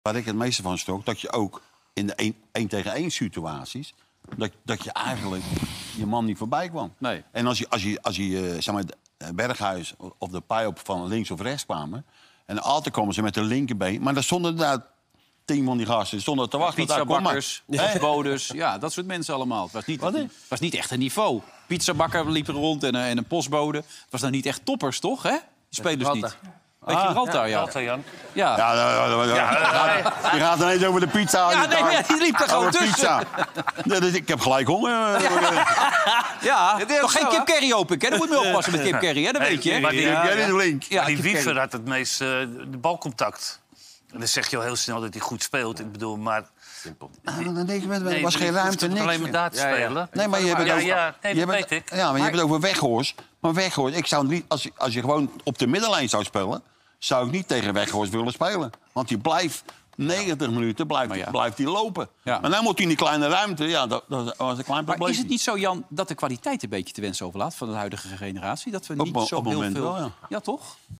Waar ik het meeste van schrok, dat je ook in de 1 tegen 1 situaties... Dat je eigenlijk je man niet voorbij kwam. Nee. En als je zeg maar, Berghuis of de Pijop van links of rechts kwamen... en altijd komen ze met de linkerbeen... maar daar stonden daar 10 van die gasten stonden te wachten. Pizzabakkers, postbodes, ja, dat soort mensen allemaal. Het was niet echt een niveau. Pizzabakker liep er rond en een postbode. Het was nou niet echt toppers, toch? Hè? Die spelers niet. Weet je Gibraltar, ja. Jan. Ja. Je gaat ineens over de pizza. Ja, nee, die liep er gewoon tussen. Pizza. Ik heb gelijk honger. Ja, nog geen kip curry open. Dan moet je mee oppassen met kip curry, hè? Dat weet je. Maar die kip Wiever curry. had het meest de balcontact. En dan zeg je al heel snel dat hij goed speelt. Ik bedoel, maar... Er was geen ruimte, niks. alleen maar daar te spelen. Nee, maar je hebt het over... dat weet ik. Ja, maar je hebt het over Weghorst. Maar Weghorst, ik zou niet... Als je gewoon op de middenlijn zou spelen... zou ik niet tegen Weghorst willen spelen. Want die blijft 90 minuten blijft die lopen. Ja. Maar dan moet hij in die kleine ruimte... Ja, dat was een klein probleem. Maar is het niet zo, Jan, dat de kwaliteit een beetje te wensen overlaat van de huidige generatie? Dat we niet Op zo het heel moment veel... wel, ja. Ja, toch?